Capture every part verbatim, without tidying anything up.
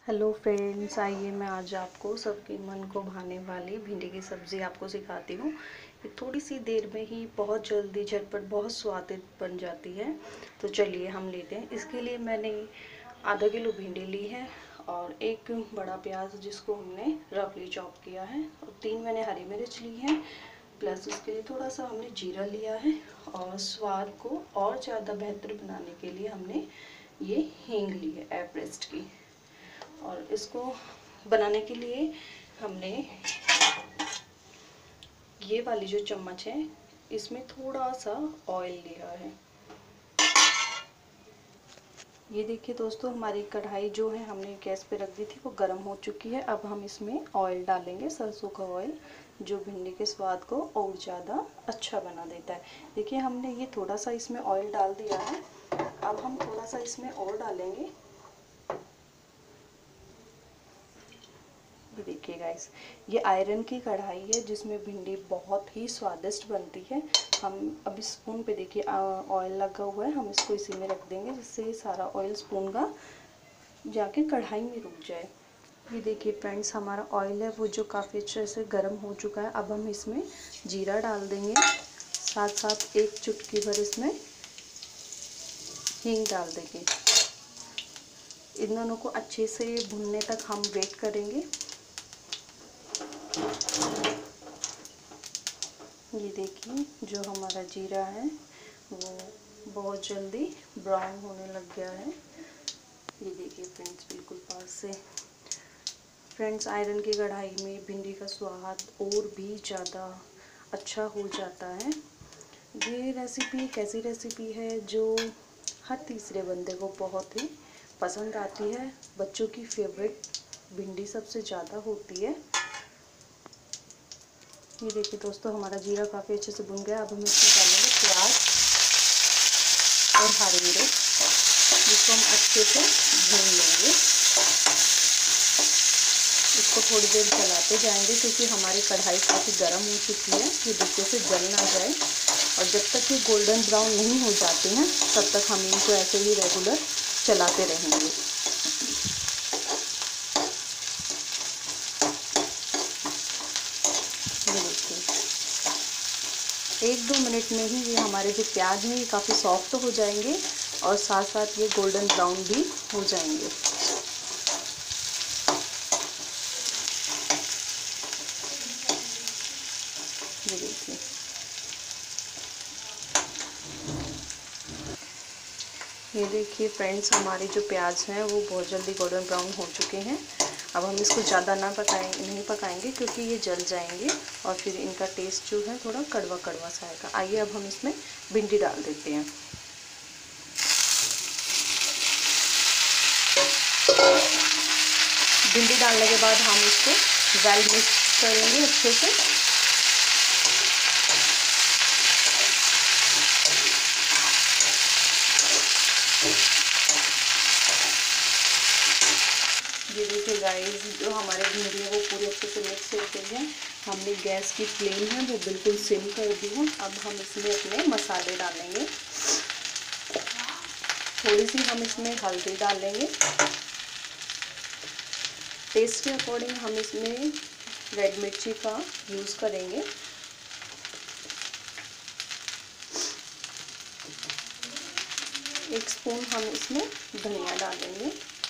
Hello friends, आइए मैं आज आपको सबके मन को भाने वाली भिंडी की सब्ज़ी आपको सिखाती हूँ। ये थोड़ी सी देर में ही बहुत जल्दी झटपट बहुत स्वादिष्ट बन जाती है। तो चलिए हम लेते हैं। इसके लिए मैंने आधा किलो भिंडी ली है और एक बड़ा प्याज जिसको हमने रफली चॉप किया है, और तीन मैंने हरी मिर्च ली है। प्लस उसके लिए थोड़ा सा हमने जीरा लिया है, और स्वाद को और ज़्यादा बेहतर बनाने के लिए हमने ये हींग ली है एवरेस्ट की। और इसको बनाने के लिए हमने ये वाली जो चम्मच है इसमें थोड़ा सा ऑयल लिया है। ये देखिए दोस्तों, हमारी कढ़ाई जो है हमने गैस पे रख दी थी वो गर्म हो चुकी है। अब हम इसमें ऑयल डालेंगे, सरसों का ऑयल, जो भिंडी के स्वाद को और ज़्यादा अच्छा बना देता है। देखिए हमने ये थोड़ा सा इसमें ऑयल डाल दिया है। अब हम थोड़ा सा इसमें और डालेंगे। ये देखिए गाइस, ये आयरन की कढ़ाई है जिसमें भिंडी बहुत ही स्वादिष्ट बनती है। हम अभी स्पून पे देखिए ऑयल लगा हुआ है, हम इसको इसी में रख देंगे जिससे सारा ऑयल स्पून का जाके कढ़ाई में रुक जाए। ये देखिए फ्रेंड्स, हमारा ऑयल है वो जो काफ़ी अच्छे से गर्म हो चुका है। अब हम इसमें जीरा डाल देंगे, साथ साथ एक चुटकी भर इसमें हींग डाल देंगे। इन दोनों को अच्छे से भुनने तक हम वेट करेंगे। ये देखिए जो हमारा जीरा है वो बहुत जल्दी ब्राउन होने लग गया है। ये देखिए फ्रेंड्स, बिल्कुल पास से। फ्रेंड्स, आयरन की कढ़ाई में भिंडी का स्वाद और भी ज़्यादा अच्छा हो जाता है। ये रेसिपी एक ऐसी रेसिपी है जो हर तीसरे बंदे को बहुत ही पसंद आती है। बच्चों की फेवरेट भिंडी सबसे ज़्यादा होती है। ये देखिए दोस्तों, हमारा जीरा काफ़ी अच्छे से भुन गया। अब हम इसमें डालेंगे प्याज और हरी मिर्च, जिसको हम अच्छे से भून लेंगे। इसको थोड़ी देर चलाते जाएंगे क्योंकि हमारी कढ़ाई काफ़ी गर्म हो चुकी है। ये नीचे से जल ना जाए, और जब तक ये गोल्डन ब्राउन नहीं हो जाते हैं तब तक हम इनको ऐसे ही रेगुलर चलाते रहेंगे। एक दो मिनट में ही ये हमारे जो प्याज हैं ये काफ़ी सॉफ्ट हो जाएंगे, और साथ साथ ये गोल्डन ब्राउन भी हो जाएंगे। ये देखिए, ये देखिए फ्रेंड्स, हमारे जो प्याज हैं वो बहुत जल्दी गोल्डन ब्राउन हो चुके हैं। अब हम इसको ज़्यादा ना पकाएंगे नहीं पकाएंगे क्योंकि ये जल जाएंगे और फिर इनका टेस्ट जो है थोड़ा कड़वा कड़वा सा आएगा। आइए अब हम इसमें भिंडी डाल देते हैं। भिंडी डालने के बाद हम इसको वेल मिक्स करेंगे अच्छे से। ये देखिए गाइस, जो हमारे भिंडी है वो पूरी अच्छे से मिक्स हो गई है। हमने गैस की फ्लेम है वो बिल्कुल सिम कर दी है। अब हम इसमें अपने मसाले डालेंगे। थोड़ी सी हम इसमें हल्दी डालेंगे। टेस्ट के अकॉर्डिंग हम इसमें रेड मिर्ची का यूज़ करेंगे। एक स्पून हम इसमें धनिया डालेंगे।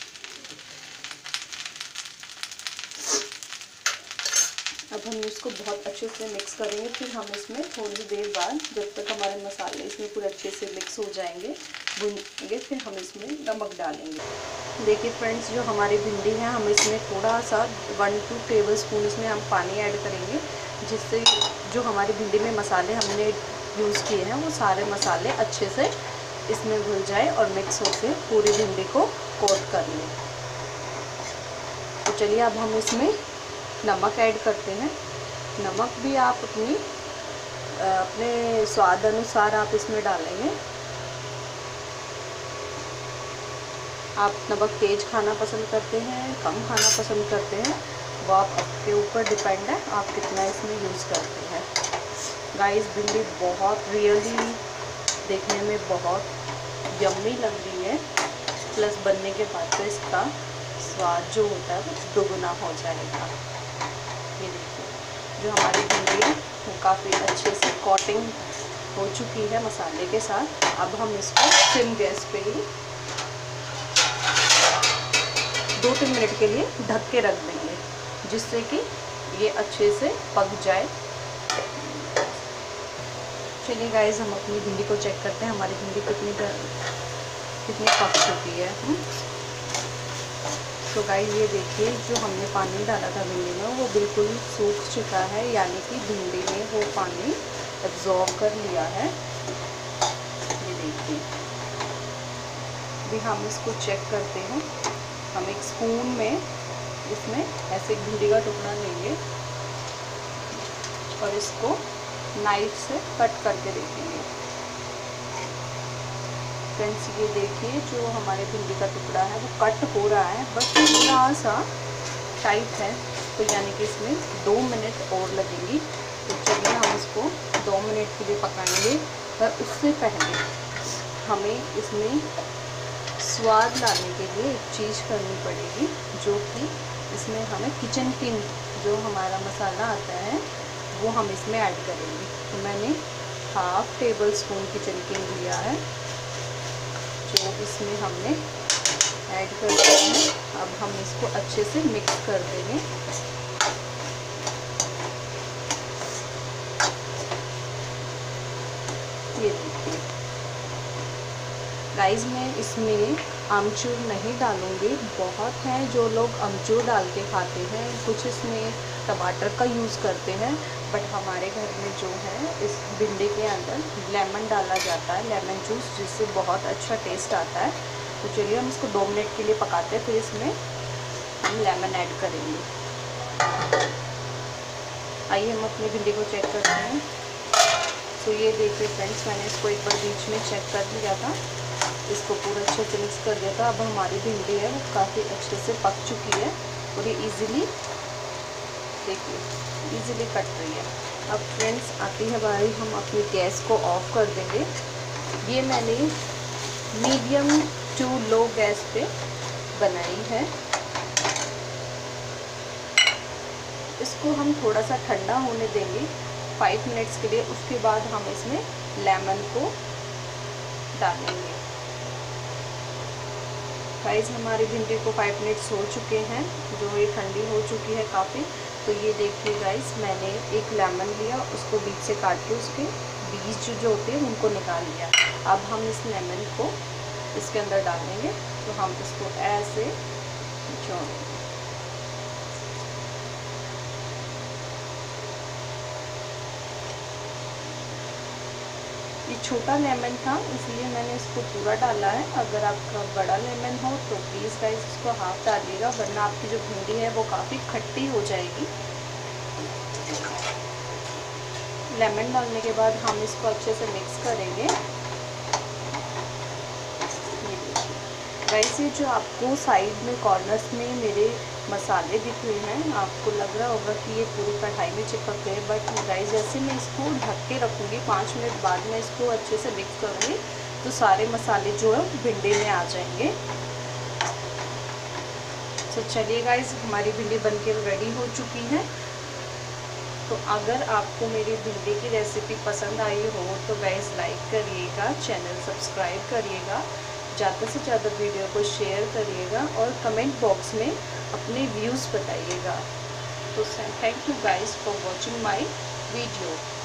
अब हम इसको बहुत अच्छे से मिक्स करेंगे। फिर हम इसमें थोड़ी देर बाद, जब तक हमारे मसाले इसमें पूरे अच्छे से मिक्स हो जाएंगे, भूनेंगे, फिर हम इसमें नमक डालेंगे। देखिए फ्रेंड्स, जो हमारी भिंडी है हम इसमें थोड़ा सा वन टू टेबल स्पून इसमें हम पानी ऐड करेंगे, जिससे जो हमारी भिंडी में मसाले हमने यूज़ किए हैं वो सारे मसाले अच्छे से इसमें घुल जाए और मिक्स होकर पूरी भिंडी को कोट कर लें। तो चलिए अब हम इसमें नमक ऐड करते हैं। नमक भी आप अपनी अपने स्वाद अनुसार आप इसमें डालेंगे। आप नमक तेज खाना पसंद करते हैं, कम खाना पसंद करते हैं, वो आप आपके ऊपर डिपेंड है आप कितना इसमें यूज़ करते हैं। गाइस, भिंडी बहुत रियली देखने में बहुत यम्मी लग रही है, प्लस बनने के बाद तो इसका स्वाद जो होता है वो दोगुना हो जाएगा। ये देखिए जो हमारी भिंडी है वो काफ़ी अच्छे से कोटिंग हो चुकी है मसाले के साथ। अब हम इसको सिम गैस पे ही दो तीन मिनट के लिए ढक के रख देंगे, जिससे कि ये अच्छे से पक जाए। चलिए गाइस, हम अपनी भिंडी को चेक करते हैं हमारी भिंडी कितनी कितनी पक चुकी है। तो गाइस ये देखिए जो हमने पानी डाला था भिंडी में वो बिल्कुल सूख चुका है, यानी कि भिंडी ने वो पानी एब्जॉर्ब कर लिया है। ये देखिए अभी हम इसको चेक करते हैं। हम एक स्पून में इसमें ऐसे भिंडी का टुकड़ा लेंगे और इसको नाइफ से कट करके देखेंगे। फ्रेंड्स ये देखिए जो हमारे भिंडी का टुकड़ा है वो कट हो रहा है, बट थोड़ा सा टाइट है, तो यानी कि इसमें दो मिनट और लगेंगी। तो चलिए हम इसको दो मिनट के लिए पकाएंगे। पर उससे पहले हमें इसमें स्वाद लाने के लिए एक चीज़ करनी पड़ेगी, जो कि इसमें हमें किचन किंग जो हमारा मसाला आता है वो हम इसमें ऐड करेंगे। तो मैंने half tablespoon Kitchen King लिया है, जो इसमें हमने ऐड कर दिया है। अब हम इसको अच्छे से मिक्स कर देंगे। ये देखिए गाइस, मैं इसमें आमचूर नहीं डालूँगी। बहुत हैं जो लोग आमचूर डाल के खाते हैं, कुछ इसमें टमाटर का यूज़ करते हैं, बट हमारे घर में जो है इस भिंडी के अंदर लेमन डाला जाता है, लेमन जूस, जिससे बहुत अच्छा टेस्ट आता है। तो चलिए हम इसको दो मिनट के लिए पकाते हैं, फिर इसमें हम लेमन ऐड करेंगे। आइए हम अपनी भिंडी को चेक करते हैं। तो ये देखिए फ्रेंड्स, मैंने इसको एक बार बीच में चेक कर लिया था, इसको पूरा अच्छे से मिक्स कर दिया था। अब हमारी भिंडी है वो काफ़ी अच्छे से पक चुकी है और ये इजीली देखिए इजीली कट रही है। अब फ्रेंड्स आती है बारी, हम अपनी गैस को ऑफ कर देंगे। ये मैंने मीडियम टू लो गैस पे बनाई है। इसको हम थोड़ा सा ठंडा होने देंगे फाइव मिनट्स के लिए। उसके बाद हम इसमें लेमन को डालेंगे। गाइस हमारी भिंडी को फाइव मिनट्स हो चुके हैं, जो ये ठंडी हो चुकी है काफ़ी। तो ये देखिए गाइस, मैंने एक लेमन लिया, उसको बीच से काट के उसके बीज जो होते हैं उनको निकाल लिया। अब हम इस लेमन को इसके अंदर डालेंगे। तो हम इसको ऐसे निचोड़ेंगे। ये छोटा लेमन था इसलिए मैंने इसको पूरा डाला है। अगर आपका बड़ा लेमन हो तो प्लीज़ गाइस इसको हाफ डालिएगा, वरना आपकी जो भिंडी है वो काफ़ी खट्टी हो जाएगी। लेमन डालने के बाद हम इसको अच्छे से मिक्स करेंगे। गाइस ये जो आपको साइड में कॉर्नर्स में मेरे मसाले दिख रहे हैं, आपको लग रहा होगा कि ये पूरी कढ़ाई में चिपक गए, बट गाइस जैसे मैं इसको ढक के रखूँगी, पाँच मिनट बाद मैं इसको अच्छे से मिक्स करूँगी तो सारे मसाले जो है भिंडी में आ जाएंगे। तो चलिए गाइस, हमारी भिंडी बनके रेडी हो चुकी है। तो अगर आपको मेरी भिंडी की रेसिपी पसंद आई हो तो गाइस लाइक करिएगा, चैनल सब्सक्राइब करिएगा, ज़्यादा से ज़्यादा वीडियो को शेयर करिएगा और कमेंट बॉक्स में अपने व्यूज़ बताइएगा। तो thank you guys for watching my video.